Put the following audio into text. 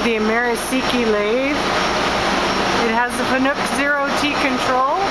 the Amarisiki lathe. It has the Fanuc Zero T control.